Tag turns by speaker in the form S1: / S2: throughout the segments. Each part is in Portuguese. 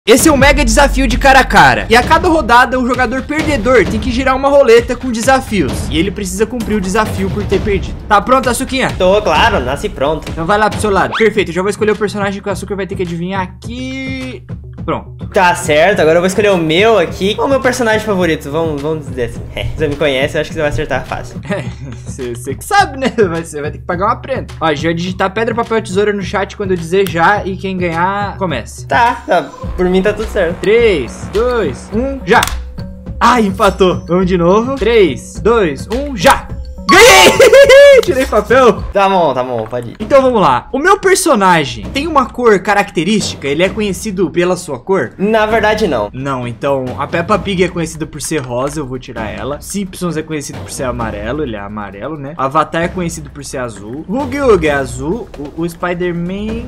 S1: Esse é um mega desafio de cara a cara. E a cada rodada, o jogador perdedor tem que girar uma roleta com desafios. E ele precisa cumprir o desafio por ter perdido. Tá pronto, Açuquinha?
S2: Tô, claro, nasci pronto.
S1: Então vai lá pro seu lado. Perfeito, eu já vou escolher o personagem que o Açúcar vai ter que adivinhar aqui. Pronto.
S2: Tá certo, agora eu vou escolher o meu aqui. Qual é o meu personagem favorito? Vamos dizer assim. Você me conhece, eu acho que você vai acertar fácil.
S1: Você que sabe, né? Você vai ter que pagar uma prenda. Ó, já vai digitar pedra, papel, tesoura no chat quando eu dizer já. E quem ganhar, começa.
S2: Tá. Por mim tá tudo certo.
S1: 3, 2, 1, já! Ai, empatou. Vamos de novo. 3, 2, 1, já! Ganhei! Tirei papel.
S2: Tá bom, pode ir.
S1: Então vamos lá. O meu personagem tem uma cor característica? Ele é conhecido pela sua cor?
S2: Na verdade, não.
S1: Não, então a Peppa Pig é conhecida por ser rosa, eu vou tirar ela. Simpsons é conhecido por ser amarelo, ele é amarelo, né? Avatar é conhecido por ser azul. Huggy Wuggy é azul. O Spider-Man...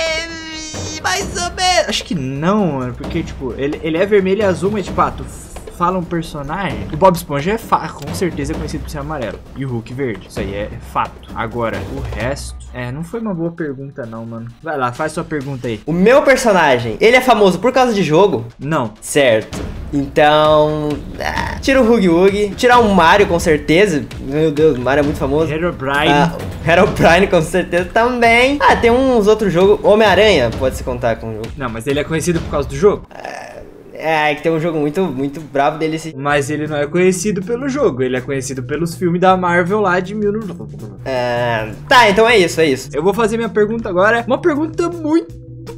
S1: mais ou menos. Acho que não, mano, porque, tipo, ele é vermelho e azul, mas, tipo, tu fala um personagem. O Bob Esponja com certeza é conhecido por ser amarelo. E o Hulk verde. Isso aí é fato. Agora, o resto... não foi uma boa pergunta não, mano. Vai lá, faz sua pergunta aí.
S2: O meu personagem, ele é famoso por causa de jogo?
S1: Não.
S2: Certo. Então... tira o Huggy Wuggy. Tirar o Mario, com certeza. Meu Deus, o Mario é muito famoso.
S1: Herobrine.
S2: Herobrine, com certeza, também. Tem uns outros jogos. Homem-Aranha, pode se contar com o jogo.
S1: Não, mas ele é conhecido por causa do jogo?
S2: Que tem um jogo muito bravo dele.
S1: Mas ele não é conhecido pelo jogo, ele é conhecido pelos filmes da Marvel lá de 1900.
S2: Tá, então é isso.
S1: Eu vou fazer minha pergunta agora. Uma pergunta muito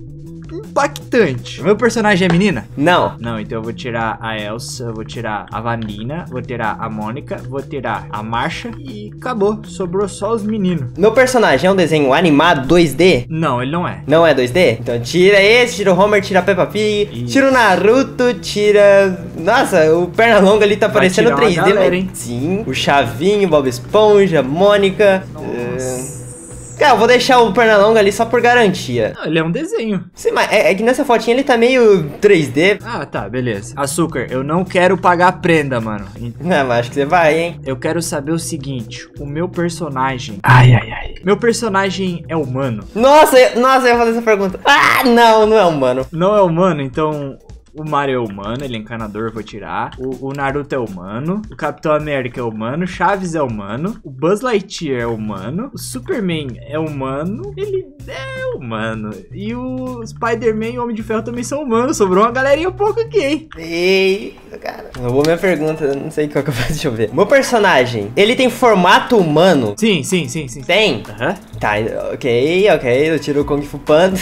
S1: impactante. O meu personagem é menina?
S2: Não.
S1: Não, então eu vou tirar a Elsa, eu vou tirar a Vanina, vou tirar a Mônica, vou tirar a Marsha e acabou. Sobrou só os meninos.
S2: Meu personagem é um desenho animado 2D?
S1: Não, ele não é.
S2: Não é 2D? Então tira esse, tira o Homer, tira a Peppa Pig,
S1: Isso.
S2: Tira o Naruto, tira... Nossa, o Pernalonga ali tá parecendo 3D,
S1: galera,
S2: né?
S1: hein?
S2: Sim. O Chavinho, Bob Esponja, Mônica... Cara, eu vou deixar o Pernalonga ali só por garantia.
S1: Não, ele é um desenho.
S2: Sim, mas é que nessa fotinha ele tá meio 3D.
S1: Ah, tá, beleza. Açúcar, eu não quero pagar a prenda, mano.
S2: Mas acho que você vai, hein?
S1: Eu quero saber o seguinte, o meu personagem... Meu personagem é humano?
S2: Nossa, eu ia fazer essa pergunta. Não é humano.
S1: Não é humano, então... O Mario é humano, ele é encanador, eu vou tirar. O Naruto é humano. O Capitão América é humano. Chaves é humano. O Buzz Lightyear é humano. O Superman é humano. Ele é humano. E o Spider-Man e o Homem de Ferro também são humanos. Sobrou uma galerinha um pouco aqui, hein?
S2: Eita, cara. Roubou minha pergunta, eu não sei qual que eu faço. Deixa eu ver. Meu personagem, ele tem formato humano?
S1: Sim.
S2: Tem?
S1: Aham.
S2: Tá, ok. Eu tiro o Kung Fu Panda.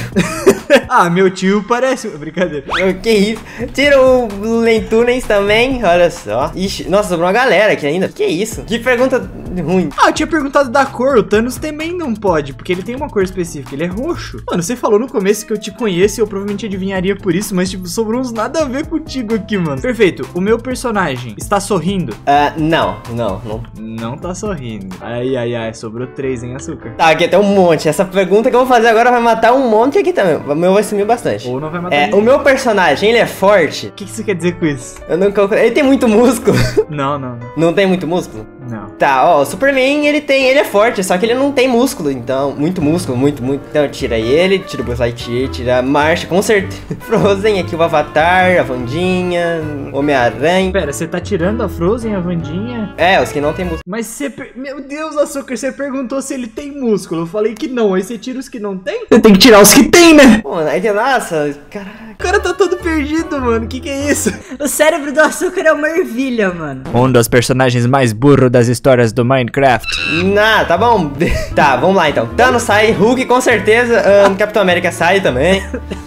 S1: Meu tio parece... Brincadeira.
S2: Que isso? Tira o Lentunens também, olha só. Ixi, nossa, sobrou uma galera aqui ainda. Que isso? Que pergunta ruim.
S1: Eu tinha perguntado da cor. O Thanos também não pode, porque ele tem uma cor específica. Ele é roxo. Mano, você falou no começo que eu te conheço e eu provavelmente adivinharia por isso, mas, tipo, sobrou uns nada a ver contigo aqui, mano. Perfeito. O meu personagem está sorrindo?
S2: Não.
S1: Não tá sorrindo. Ai, sobrou 3, hein, Açúcar?
S2: Tá, aqui tem um monte. Essa pergunta que eu vou fazer agora vai matar um monte aqui também. O meu vai sumir bastante.
S1: Ou não vai matar ninguém.
S2: O meu personagem, ele é forte?
S1: O que você quer dizer com isso?
S2: Eu não calculei. Ele tem muito músculo?
S1: Não.
S2: Não tem muito músculo?
S1: Não.
S2: Tá, o Superman, ele é forte, só que ele não tem músculo, então, muito músculo, muito. Então, tira ele, tira o Buzz Lightyear, tira a Marsha, com certeza. Frozen aqui, o Avatar, a Wandinha, Homem-Aranha.
S1: Pera, você tá tirando a Frozen, a Wandinha?
S2: Os que não tem músculo.
S1: Mas você... Meu Deus, Açúcar, você perguntou se ele tem músculo. Eu falei que não, aí você tira os que não tem? Você tem que tirar os que tem, né?
S2: Pô, aí tem, nossa, caraca.
S1: O cara tá todo perdido, mano. Que é isso?
S3: O cérebro do Açúcar é uma ervilha, mano.
S1: Um dos personagens mais burros das histórias do Minecraft.
S2: Tá bom. Tá, vamos lá então. Thanos sai, Hulk com certeza, Capitão América sai também.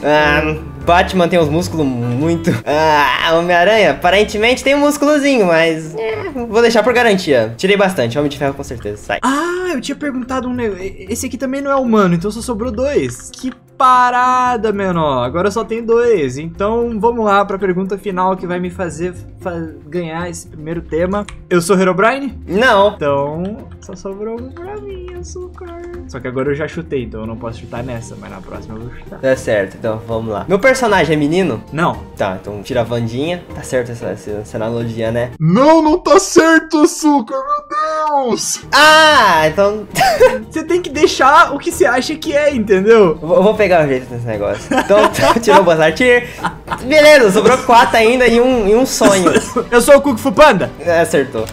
S2: Batman tem uns músculos muito. Homem-Aranha aparentemente tem um músculozinho, mas vou deixar por garantia. Tirei bastante, Homem de Ferro com certeza sai.
S1: Eu tinha perguntado um negócio. Esse aqui também não é humano, então só sobrou 2. Que parada, menor. Agora só tem 2. Então vamos lá pra pergunta final que vai me fazer ganhar esse primeiro tema. Eu sou Herobrine?
S2: Não.
S1: Então só sobrou um pra mim, Açúcar. Só que agora eu já chutei, então eu não posso chutar nessa, mas na próxima eu vou chutar.
S2: Tá certo, então vamos lá. Meu personagem é menino?
S1: Não.
S2: Tá, então tira a Vandinha. Tá certo essa analogia, né?
S4: Não tá certo, Açúcar, meu Deus!
S2: Ah, então...
S1: Você tem que deixar o que você acha que é, entendeu?
S2: Eu vou pegar o jeito desse negócio. Então, tirou o Buzz Lightyear. Beleza, sobrou 4 ainda e um sonho.
S1: Eu sou o Kung Fu Panda.
S2: Acertou.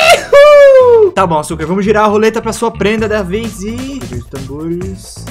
S1: Tá bom, Açúcar, vamos girar a roleta pra sua prenda da vez e... Os tambores...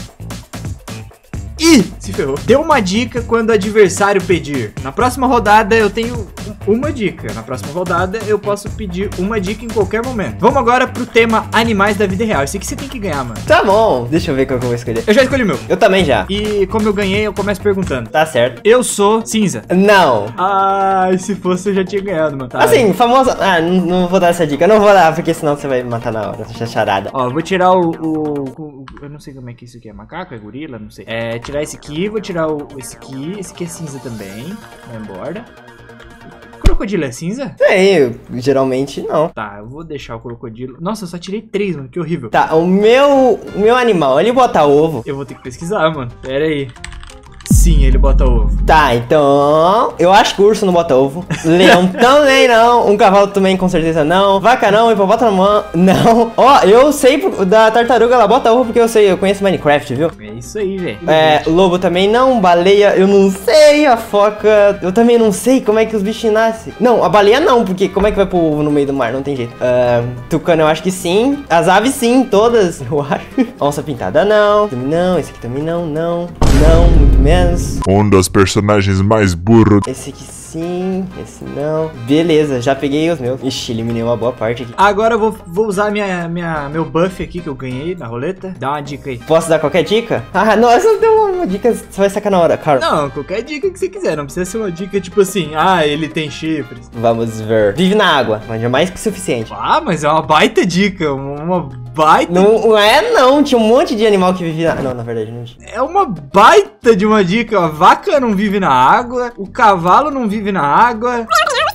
S1: Ih, se ferrou. Dê uma dica quando o adversário pedir. Na próxima rodada eu tenho uma dica. Na próxima rodada eu posso pedir uma dica em qualquer momento. Vamos agora pro tema animais da vida real. Esse aqui você tem que ganhar, mano.
S2: Tá bom, deixa eu ver qual que eu vou escolher.
S1: Eu já escolhi o meu.
S2: Eu também já.
S1: E como eu ganhei, eu começo perguntando.
S2: Tá certo.
S1: Eu sou cinza.
S2: Não.
S1: Ai, se fosse eu já tinha ganhado, mano. Tá.
S2: Assim, famosa... Ah, não vou dar essa dica. Eu não vou dar, porque senão você vai me matar na hora. Essa charada.
S1: Ó, eu vou tirar eu não sei como é que isso aqui é. Macaco? É gorila? Não sei. Tirar esse aqui. Vou tirar esse aqui. Esse aqui é cinza também. Vai embora. Crocodilo é cinza?
S2: Geralmente não.
S1: Tá, eu vou deixar o crocodilo. Nossa, eu só tirei 3, mano. Que horrível.
S2: Tá, o meu animal, ele bota ovo?
S1: Eu vou ter que pesquisar, mano. Pera aí. Sim, ele bota ovo.
S2: Tá, então... Eu acho que o urso não bota ovo. Leão também não. Um cavalo também com certeza não. Vaca não. Hipopótamo não. Ó, eu sei da tartaruga, ela bota ovo porque eu conheço Minecraft, viu?
S1: É isso aí, velho.
S2: Lobo também não. Baleia, eu não sei. A foca, eu também não sei como é que os bichos nascem. Não, a baleia não, porque como é que vai pôr ovo no meio do mar? Não tem jeito. Tucano eu acho que sim. As aves sim, todas, eu acho. Onça pintada não. Também não, esse aqui também não, não, muito menos.
S4: Um dos personagens mais burros.
S2: Esse aqui sim, esse não. Beleza, já peguei os meus. Ixi, eliminei uma boa parte aqui.
S1: Agora eu vou usar meu buff aqui que eu ganhei na roleta. Dá uma dica aí.
S2: Posso dar qualquer dica? Ah, nossa, deu uma dica, você vai sacar na hora, cara.
S1: Não, qualquer dica que você quiser. Não precisa ser uma dica tipo assim, ele tem chifres.
S2: Vamos ver. Vive na água, mas é mais que o suficiente.
S1: Ah, mas é uma baita dica. Uma baita...
S2: Não é não, tinha um monte de animal que vivia na... Não, na verdade não tinha.
S1: É uma baita de uma dica. A vaca não vive na água, o cavalo não vive na água.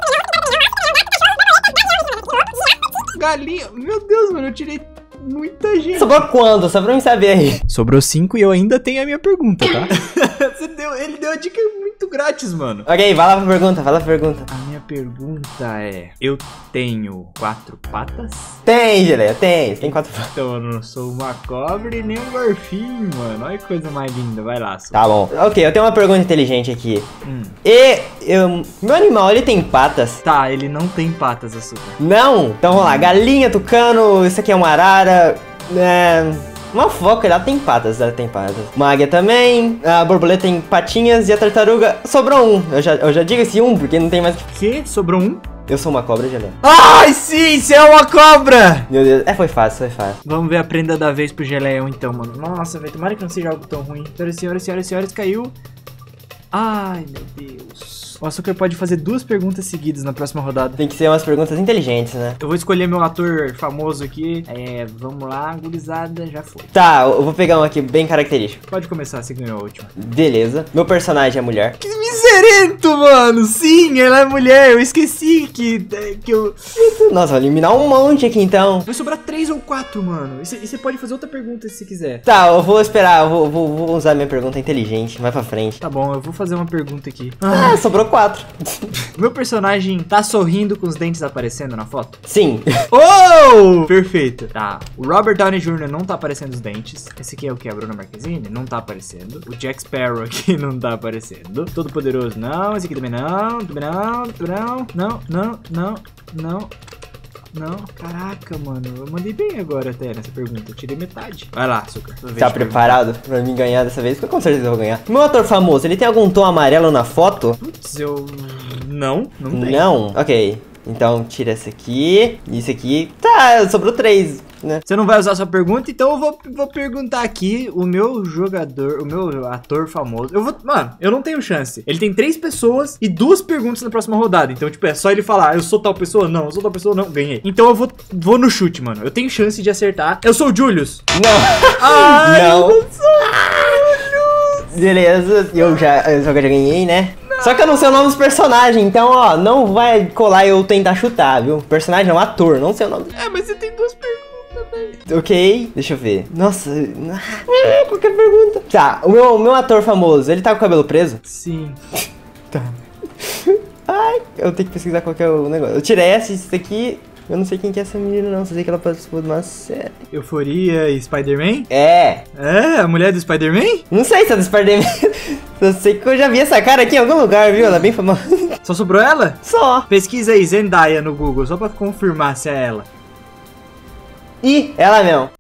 S1: Galinha... Meu Deus, mano, eu tirei muita gente.
S2: Sobrou quanto? Só pra mim saber aí.
S1: Sobrou 5 e eu ainda tenho a minha pergunta, tá? Ele deu a dica muito grátis, mano.
S2: Ok, vai lá pra pergunta, vai lá pra pergunta.
S1: A minha pergunta é... Eu tenho 4 patas?
S2: Tem, Geleia, tem. Você tem 4 patas.
S1: Então eu não sou uma cobra e nem um garfinho, mano. Olha que coisa mais linda, vai lá.
S2: Tá bom. Ok, eu tenho uma pergunta inteligente aqui. Meu animal, ele tem patas?
S1: Tá, ele não tem patas, Açúcar.
S2: Não? Então vamos lá. Galinha, tucano, isso aqui é uma arara. Uma foca, ela tem patas, Uma águia também, a borboleta tem patinhas e a tartaruga sobrou um. Eu já digo esse um, porque não tem mais...
S1: Que? Sobrou um?
S2: Eu sou uma cobra, Geleia.
S1: Ai, sim, você é uma cobra!
S2: Meu Deus, foi fácil.
S1: Vamos ver a prenda da vez pro Geleião então, mano. Nossa, velho, tomara que não seja algo tão ruim. Senhoras, caiu. Ai, meu Deus. O Açúcar pode fazer 2 perguntas seguidas na próxima rodada.
S2: Tem que ser umas perguntas inteligentes, né?
S1: Eu vou escolher meu ator famoso aqui. Vamos lá, gurizada, já foi.
S2: Tá, eu vou pegar um aqui bem característico.
S1: Pode começar, você ganhou a última.
S2: Beleza. Meu personagem é mulher.
S1: Que miserento, mano! Sim, ela é mulher. Eu esqueci que eu...
S2: Nossa, vou eliminar um monte aqui então.
S1: Vai sobrar 3 ou 4, mano. E você pode fazer outra pergunta se você quiser.
S2: Tá, eu vou esperar. Eu vou usar minha pergunta inteligente. Vai pra frente.
S1: Tá bom, eu vou fazer uma pergunta aqui.
S2: Sobrou 4.
S1: Meu personagem tá sorrindo com os dentes aparecendo na foto?
S2: Sim.
S1: Oh! Perfeito. Tá, o Robert Downey Jr. não tá aparecendo os dentes. Esse aqui é o que? A Bruna Marquezine? Não tá aparecendo. O Jack Sparrow aqui não tá aparecendo. Todo Poderoso não. Esse aqui também não. Não, caraca, mano. Eu mandei bem agora até nessa pergunta. Eu tirei metade. Vai lá, Açúcar.
S2: Tá preparado pra mim ganhar dessa vez? Porque com certeza eu vou ganhar. Meu ator famoso, ele tem algum tom amarelo na foto?
S1: Putz, Não tem.
S2: Não? Ok. Então tira esse aqui. E esse aqui. Tá, sobrou 3. Né?
S1: Você não vai usar sua pergunta, então eu vou perguntar aqui o meu jogador, o meu ator famoso. Mano, eu não tenho chance. Ele tem 3 pessoas e 2 perguntas na próxima rodada. Então, tipo, é só ele falar, eu sou tal pessoa? Não, eu sou tal pessoa? Não, ganhei. Então eu vou no chute, mano. Eu tenho chance de acertar. Eu sou o Julius.
S2: Não.
S1: Ai,
S2: não.
S1: Eu sou o Julius.
S2: Beleza, eu já ganhei, né? Só que eu não sei o nome dos personagens, então, ó, não vai colar eu tentar chutar, viu? Personagem é um ator, não sei o nome.
S1: Mas você tem 2 perguntas,
S2: Ok, deixa eu ver. Nossa, qualquer pergunta. Tá, o meu ator famoso, ele tá com o cabelo preso?
S1: Sim.
S2: Tá. Ai, eu tenho que pesquisar qual que é o negócio. Eu tirei esse daqui. Eu não sei quem que é essa menina, não. Só sei que ela participou de uma série.
S1: Euforia e Spider-Man?
S2: É.
S1: É, a mulher do Spider-Man?
S2: Não sei se é do Spider-Man. Eu sei que eu já vi essa cara aqui em algum lugar, viu? Ela é bem famosa.
S1: Só sobrou ela?
S2: Só.
S1: Pesquisa aí, Zendaya no Google, só pra confirmar se é ela.
S2: Ih, ela mesmo.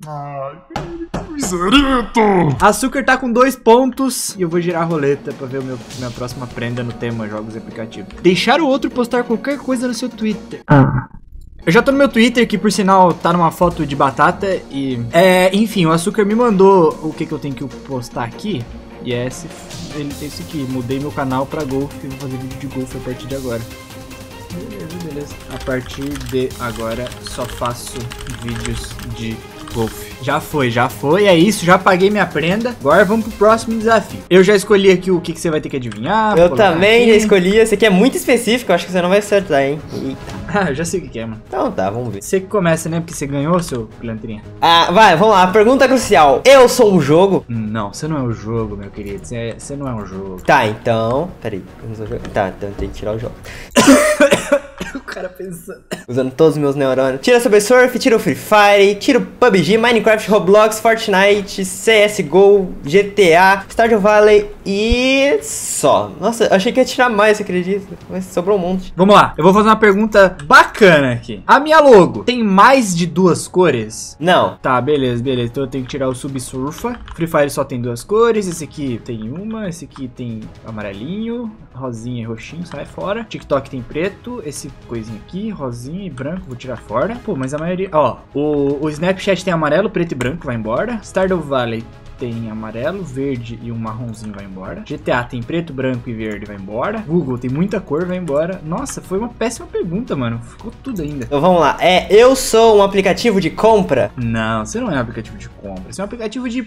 S4: Miserito!
S1: Açúcar tá com 2 pontos e eu vou girar a roleta pra ver minha próxima prenda no tema jogos e aplicativos. Deixar o outro postar qualquer coisa no seu Twitter. Eu já tô no meu Twitter, que por sinal tá numa foto de batata e... enfim, o Açúcar me mandou o que eu tenho que postar aqui. E é esse aqui, mudei meu canal pra golfe, vou fazer vídeo de golfe a partir de agora. Beleza. A partir de agora só faço vídeos de golfe. Já foi, é isso, já paguei minha prenda. Agora vamos pro próximo desafio. Eu já escolhi aqui o que você vai ter que adivinhar.
S2: Eu também já escolhi. Esse aqui é muito específico, eu acho que você não vai acertar, hein? Eita.
S1: Ah, eu já sei o que é, mano.
S2: Então tá, vamos ver.
S1: Você que começa, né? Porque você ganhou, seu pilantrinha.
S2: Ah, vai, vamos lá. Pergunta crucial. Eu sou um jogo?
S1: Não, você não é o jogo, meu querido. Você não é um jogo.
S2: Tá, então... Peraí, eu não sou jogo. Tá, então tem que tirar o jogo.
S1: O cara pensando.
S2: Usando todos os meus neurônios. Tira Subway Surf, tira o Free Fire, tira o PUBG, Minecraft, Roblox, Fortnite, CSGO, GTA, Stardew Valley e... só. Nossa, achei que ia tirar mais, você acredita? Mas sobrou um monte.
S1: Vamos lá, eu vou fazer uma pergunta bacana aqui. A minha logo tem mais de 2 cores?
S2: Não.
S1: Tá, beleza. Então eu tenho que tirar o Subsurfa. Free Fire só tem 2 cores. Esse aqui tem uma. Esse aqui tem amarelinho, rosinha e roxinho, sai fora. TikTok tem preto. Esse coisinha aqui, rosinha e branco, vou tirar fora. Pô, mas a maioria... Ó, o Snapchat tem amarelo, preto e branco, vai embora. Stardew Valley tem amarelo, verde e um marronzinho, vai embora. GTA tem preto, branco e verde, vai embora. Google tem muita cor, vai embora. Nossa, foi uma péssima pergunta, mano. Ficou tudo ainda.
S2: Então vamos lá. Eu sou um aplicativo de compra?
S1: Não, você não é um aplicativo de compra. Você é um aplicativo de...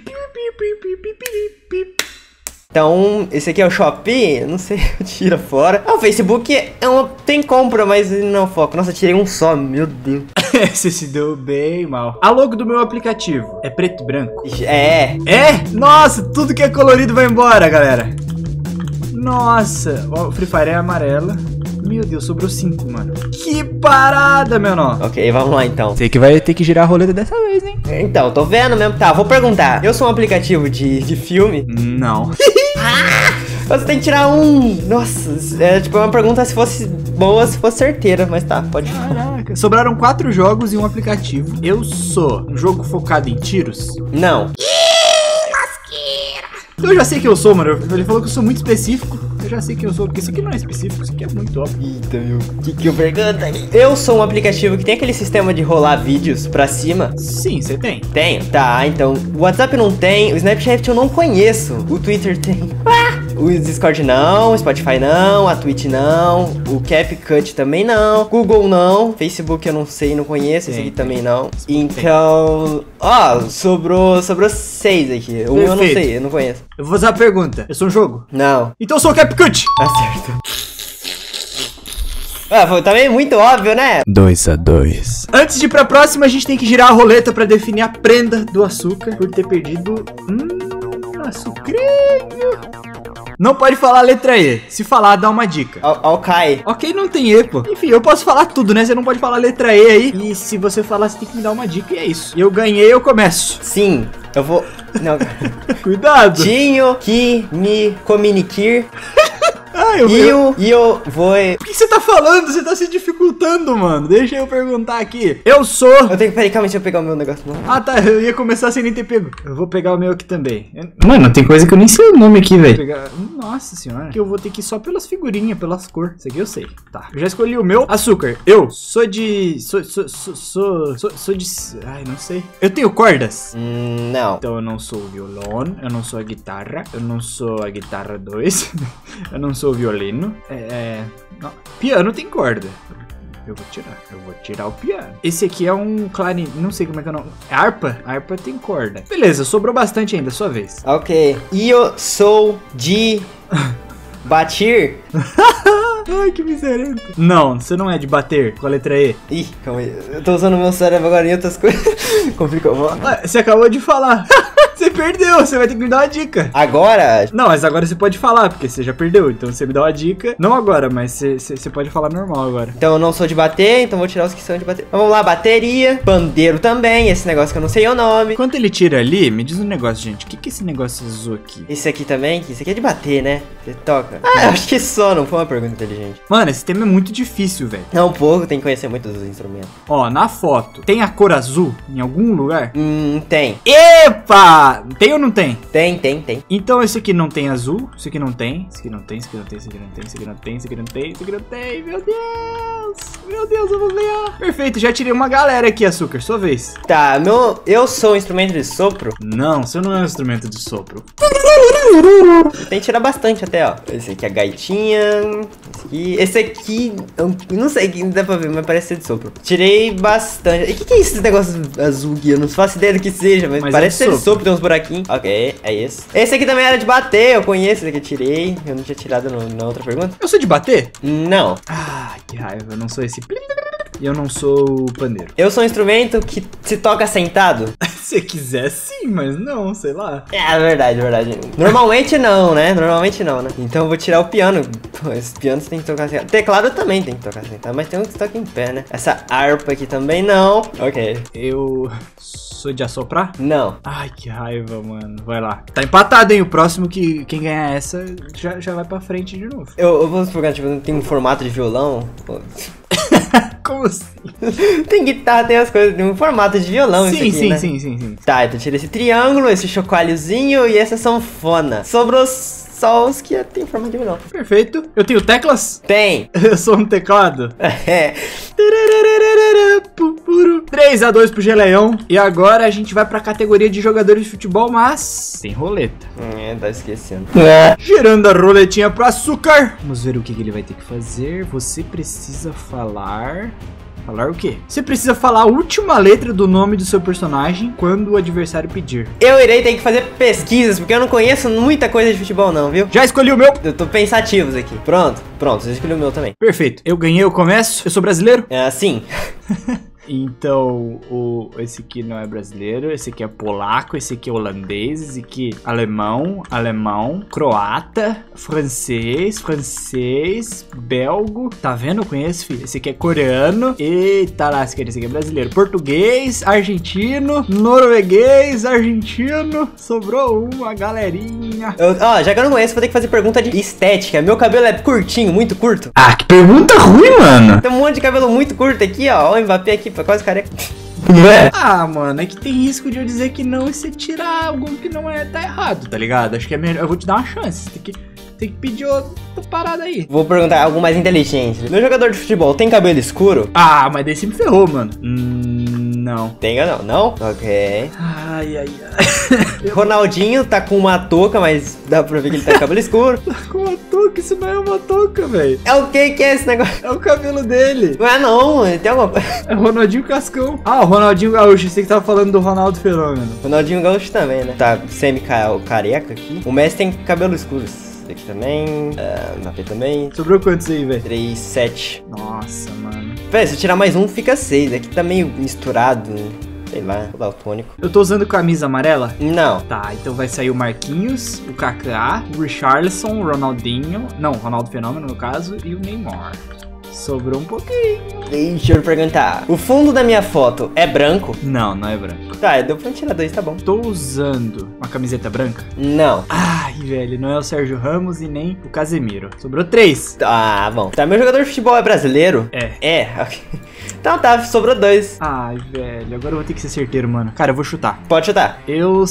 S2: Então, esse aqui é o Shopee? Não sei, tira fora. Ah, o Facebook tem compra, mas não foco. Nossa, tirei um só, meu Deus.
S1: Você se deu bem mal. A logo do meu aplicativo é preto e branco?
S2: É.
S1: É? Nossa, tudo que é colorido vai embora, galera. Nossa, o Free Fire é amarela. Meu Deus, sobrou 5, mano. Que parada, meu nó.
S2: Ok, vamos lá então.
S1: Você que vai ter que girar a roleta dessa vez, hein?
S2: Então, tô vendo mesmo. Tá, vou perguntar. Eu sou um aplicativo de filme?
S1: Não.
S2: Você tem que tirar um. Nossa, é tipo uma pergunta se fosse boa, se fosse certeira. Mas tá, pode falar.
S1: Caraca. Sobraram 4 jogos e um aplicativo. Eu sou um jogo focado em tiros?
S2: Não.
S1: Eu já sei que eu sou, mano. Ele falou que eu sou muito específico. Eu já sei que eu sou, porque isso aqui não é específico, isso aqui é muito óbvio.
S2: Eita, meu. Que eu pergunto aí? Eu sou um aplicativo que tem aquele sistema de rolar vídeos pra cima?
S1: Sim, você tem.
S2: Tenho. Tá, então. O WhatsApp não tem, o Snapchat eu não conheço. O Twitter tem. O Discord não, o Spotify não, a Twitch não, o CapCut também não, Google não, Facebook eu não sei, não conheço, esse aqui também não. Então, ó, sobrou 6 aqui. Um eu não sei, eu não conheço.
S1: Eu vou fazer uma pergunta. Eu sou um jogo?
S2: Não.
S1: Então eu sou o CapCut.
S2: Acerto. Foi também muito óbvio, né?
S1: 2-2. Antes de ir pra próxima, a gente tem que girar a roleta pra definir a prenda do açúcar por ter perdido... açucrinho. Não pode falar a letra E. Se falar, dá uma dica.
S2: Ok.
S1: Ok, não tem E, pô. Enfim, eu posso falar tudo, né? Você não pode falar a letra E aí. E se você falar, você tem que me dar uma dica e é isso. E eu ganhei, eu começo.
S2: Sim, eu vou... Não.
S1: Cuidado.
S2: Tinho que me comunicar. Eu vou...
S1: Por que você tá falando? Você tá se dificultando, mano. Deixa eu perguntar aqui. Eu sou...
S2: Eu tenho que... Peraí, calma, deixa eu pegar o meu negócio.
S1: Ah, tá. Eu ia começar sem nem ter pego. Eu vou pegar o meu aqui também. Mano, tem coisa que eu nem sei o nome aqui, velho. Pegar... Nossa senhora. Que eu vou ter que ir só pelas figurinhas, pelas cores. Isso aqui eu sei. Tá. Eu já escolhi o meu. Açúcar. Eu sou de... Sou de... Ai, não sei. Eu tenho cordas?
S2: Não.
S1: Então eu não sou o violão. Eu não sou a guitarra. Eu não sou a guitarra 2. Eu não sou o violino. Não. Piano tem corda. Eu vou tirar o piano. Esse aqui é um clarinete. Não sei como é que é o nome. É harpa? A harpa tem corda. Beleza, sobrou bastante ainda, sua vez.
S2: Ok. Eu sou de batir.
S1: Ai, que miserento. Não, você não é de bater com a letra E.
S2: Ih, calma aí. Eu tô usando meu cérebro agora em outras coisas. Complicou.
S1: Ué, você acabou de falar. Você perdeu, você vai ter que me dar uma dica.
S2: Agora?
S1: Não, mas agora você pode falar, porque você já perdeu. Então você me dá uma dica. Não agora, mas você pode falar normal agora.
S2: Então eu não sou de bater, então vou tirar os que são de bater. Então, vamos lá, bateria. Pandeiro também, esse negócio que eu não sei o nome.
S1: Enquanto ele tira ali, me diz um negócio, gente. O que é esse negócio azul aqui?
S2: Esse aqui também, esse aqui é de bater, né? Você toca. Ah, eu acho que só, não foi uma pergunta inteligente.
S1: Mano, esse tema é muito difícil, velho.
S2: Não, um pouco, tem que conhecer muito dos instrumentos.
S1: Ó, na foto, tem a cor azul em algum lugar?
S2: Tem.
S1: Epa! Tem ou não tem?
S2: Tem.
S1: Então esse aqui não tem azul, esse aqui não tem, esse aqui não tem, esse aqui não tem, esse aqui não tem, esse aqui não tem, esse aqui não tem, esse aqui não tem, meu Deus! Meu Deus, eu vou ganhar! Perfeito, já tirei uma galera aqui, Açúcar, sua vez.
S2: Tá, eu sou um instrumento de sopro.
S1: Não, você não é um instrumento de sopro.
S2: Tem que tirar bastante até, ó. Esse aqui é a gaitinha. Esse aqui, eu não sei que dá pra ver, mas parece ser de sopro. Tirei bastante. E o que é esse negócio azul aqui? Eu não faço ideia do que seja, mas parece ser de sopro, tem uns buraquinhos. Ok, é esse. Esse aqui também era de bater, eu conheço esse aqui, eu tirei. Eu não tinha tirado na outra pergunta.
S1: Eu sou de bater?
S2: Não.
S1: Ah, que raiva, eu não sou esse... E eu não sou o pandeiro.
S2: Eu sou um instrumento que se toca sentado.
S1: Se quiser sim, mas não, sei lá.
S2: É verdade. Normalmente não, né? Então eu vou tirar o piano. Pô, esse piano você tem que tocar sentado. Teclado também tem que tocar sentado, mas tem um que toca em pé, né? Essa harpa aqui também não. Ok.
S1: Eu sou de assoprar?
S2: Não.
S1: Ai, que raiva, mano. Vai lá. Tá empatado, hein? O próximo que quem ganhar essa já vai pra frente de novo.
S2: Eu vou explicar, tipo, tem um formato de violão. Pô.
S1: Como assim?
S2: Tem guitarra, tem as coisas, tem um formato de violão isso aqui, né?
S1: Sim.
S2: Tá, então tira esse triângulo, esse chocalhozinho e essa sanfona. Sobrou só os que tem formato de violão.
S1: Perfeito. Eu tenho teclas?
S2: Tem.
S1: Eu sou um teclado?
S2: É.
S1: 3-2 pro Geleão. E agora a gente vai pra categoria de jogadores de futebol, mas sem roleta.
S2: Tá esquecendo.
S1: Girando a roletinha pro Açúcar. Vamos ver o que ele vai ter que fazer. Você precisa falar... Falar o quê? Você precisa falar a última letra do nome do seu personagem quando o adversário pedir.
S2: Eu irei ter que fazer pesquisas, porque eu não conheço muita coisa de futebol não, viu?
S1: Já escolhi o meu.
S2: Eu tô pensativos aqui. Pronto, você escolheu o meu também.
S1: Perfeito. Eu ganhei, eu começo. Eu sou brasileiro?
S2: É assim.
S1: Então, esse aqui não é brasileiro, esse aqui é polaco, esse aqui é holandês, esse aqui é alemão, croata, francês, belgo. Tá vendo? Eu conheço, filho. Esse aqui é coreano. Eita lasca, esse aqui é brasileiro. Português, argentino, norueguês, argentino. Sobrou uma galerinha.
S2: Já que eu não conheço, vou ter que fazer pergunta de estética. Meu cabelo é curtinho, muito curto.
S1: Ah, que pergunta ruim, mano.
S2: Tem um monte de cabelo muito curto aqui, ó. Olha o Mbappé aqui, quase careca.
S1: Ah, mano, é que tem risco de eu dizer que não e você tirar algo que não é, tá errado, tá ligado? Acho que é melhor, eu vou te dar uma chance, tem que pedir outra parada aí.
S2: Vou perguntar algo mais inteligente. Meu jogador de futebol tem cabelo escuro?
S1: Ah, mas daí você me ferrou, mano. Não.
S2: Tem ou não? Não? Ok.
S1: Ai.
S2: Ronaldinho tá com uma touca, mas dá pra ver que ele tá com cabelo escuro.
S1: Tá com uma touca? Isso não é uma touca, velho.
S2: É o que é esse negócio?
S1: É o cabelo dele.
S2: Não é não, tem alguma coisa.
S1: É o Ronaldinho Cascão. Ah, o Ronaldinho Gaúcho, você que tava falando do Ronaldo Fenômeno.
S2: Ronaldinho Gaúcho também, né? Tá semi-careca aqui. O Messi tem cabelo escuro. Esse aqui também. Mbappé também.
S1: Sobrou quantos aí, velho?
S2: 3, 7.
S1: Nossa, mano.
S2: Véi, se eu tirar mais um, fica 6. Aqui tá meio misturado. Sei lá, daltônico.
S1: Eu tô usando camisa amarela?
S2: Não.
S1: Tá, então vai sair o Marquinhos, o Kaká, o Richarlison, o Ronaldinho. Não, Ronaldo Fenômeno no caso, e o Neymar. Sobrou um pouquinho.
S2: Deixa eu perguntar. O fundo da minha foto é branco?
S1: Não, não é branco.
S2: Tá, deu pra tirar 2, tá bom.
S1: Tô usando uma camiseta branca?
S2: Não.
S1: Ai, velho, não é o Sérgio Ramos e nem o Casemiro. Sobrou 3.
S2: Tá bom. Tá, meu jogador de futebol é brasileiro?
S1: É.
S2: Ok. Então tá, sobrou 2.
S1: Ai, velho, agora eu vou ter que ser certeiro, mano. Cara, eu vou chutar.
S2: Pode chutar.
S1: Eu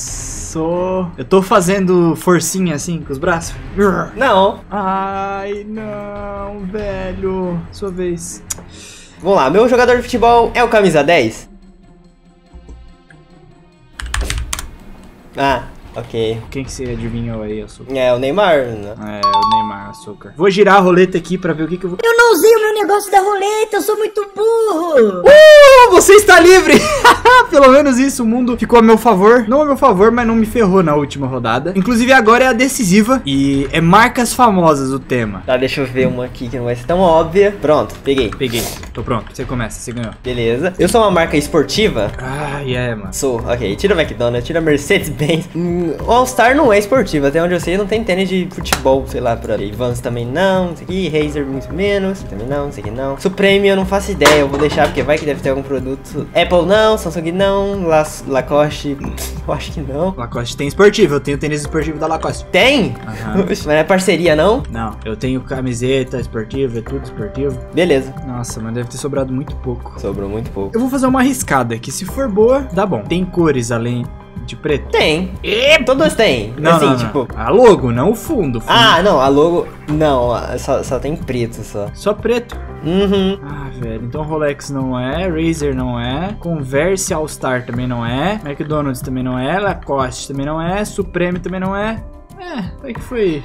S1: tô fazendo forcinha assim com os braços.
S2: Não.
S1: Ai, não, velho. Sua vez.
S2: Vamos lá, meu jogador de futebol é o camisa 10? Ah, Ok.
S1: Quem que você adivinhou aí, açúcar?
S2: É, o Neymar, né?
S1: É, o Neymar, açúcar. Vou girar a roleta aqui pra ver o que eu vou...
S3: Eu não usei o meu negócio da roleta, eu sou muito burro.
S1: Você está livre! Pelo menos isso, o mundo ficou a meu favor. Não a meu favor, mas não me ferrou na última rodada. Inclusive agora é a decisiva e é marcas famosas o tema.
S2: Tá, deixa eu ver uma aqui que não vai ser tão óbvia. Pronto, peguei.
S1: Peguei, tô pronto. Você começa, você ganhou.
S2: Beleza. Eu sou uma marca esportiva?
S1: Ah, mano.
S2: Sou, ok. Tira o McDonald's, tira a Mercedes-Benz. O All-Star não é esportivo, até onde eu sei não tem tênis de futebol, sei lá, por aí. Vans também não, isso aqui, Razer muito menos, também não, isso aqui não. Supreme eu não faço ideia, eu vou deixar porque vai que deve ter algum produto. Apple não, Samsung não, Lacoste, eu acho que não.
S1: Lacoste tem esportivo, eu tenho tênis esportivo da Lacoste.
S2: Tem?
S1: Aham.
S2: Mas não é parceria não?
S1: Não, eu tenho camiseta esportiva, é tudo esportivo.
S2: Beleza.
S1: Nossa, mas deve ter sobrado muito pouco.
S2: Sobrou muito pouco.
S1: Eu vou fazer uma arriscada, que se for boa, dá bom. Tem cores além de preto?
S2: Tem. Todos têm.
S1: Não,
S2: assim,
S1: não,
S2: tipo...
S1: não. A logo, não o fundo.
S2: Ah, não, a logo... Não, só tem preto, só.
S1: Só preto?
S2: Uhum.
S1: Ah, velho. Então Rolex não é, Razer não é, Converse All-Star também não é, McDonald's também não é, Lacoste também não é, Supreme também não é. É que foi...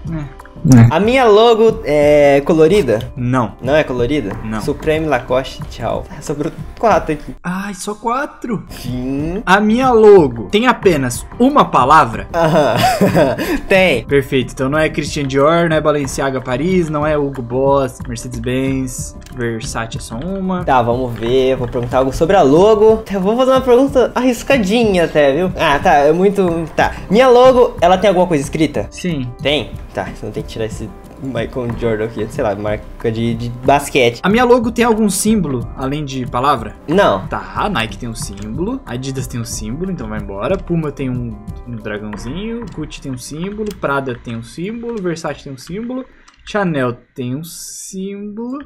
S2: A minha logo é colorida?
S1: Não.
S2: Não é colorida?
S1: Não.
S2: Supreme, Lacoste, tchau. Sobrou 4 aqui.
S1: Ai, só 4.
S2: Sim.
S1: A minha logo tem apenas uma palavra?
S2: Aham. Tem.
S1: Perfeito, então não é Christian Dior, não é Balenciaga Paris, não é Hugo Boss, Mercedes-Benz, Versace é só uma.
S2: Tá, vamos ver. Vou perguntar algo sobre a logo. Eu vou fazer uma pergunta arriscadinha até, viu? Ah, tá. É muito... Tá. Minha logo, ela tem alguma coisa escrita?
S1: Sim.
S2: Tem? Tá, então tem que tirar esse Michael Jordan aqui. Sei lá, marca de basquete.
S1: A minha logo tem algum símbolo, além de palavra?
S2: Não.
S1: Tá, a Nike tem um símbolo, a Adidas tem um símbolo, então vai embora. Puma tem um dragãozinho, Gucci tem um símbolo, Prada tem um símbolo, Versace tem um símbolo, Chanel tem um símbolo,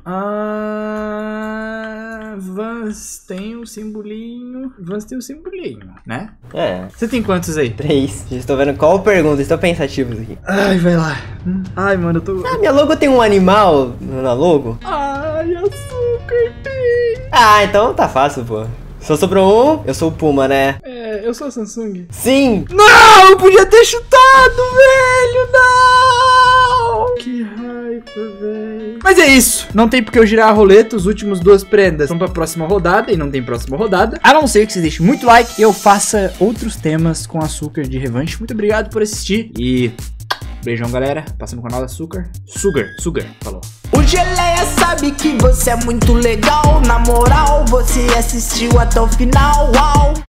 S1: Vans tem um simbolinho, né?
S2: É.
S1: Você tem quantos aí?
S2: 3. Já estou vendo qual pergunta. Estou pensativos aqui.
S1: Ai, vai lá. Ai, mano, eu tô...
S2: Ah, minha logo tem um animal na logo?
S1: Ai, açúcar tem.
S2: Ah, então tá fácil, pô. Só sobrou um. Eu sou o Puma, né?
S1: É, eu sou a Samsung.
S2: Sim!
S1: Não, eu podia ter chutado, velho, não! Que raiva, velho. Mas é isso, não tem porque eu girar a roleta, os últimos 2 prendas são pra próxima rodada e não tem próxima rodada. A não ser que você deixe muito like e eu faça outros temas com açúcar de revanche. Muito obrigado por assistir e beijão, galera. Passa no canal da Sugar. Sugar, falou.
S5: O Geleia sabe que você é muito legal. Na moral, você assistiu até o final. Uau!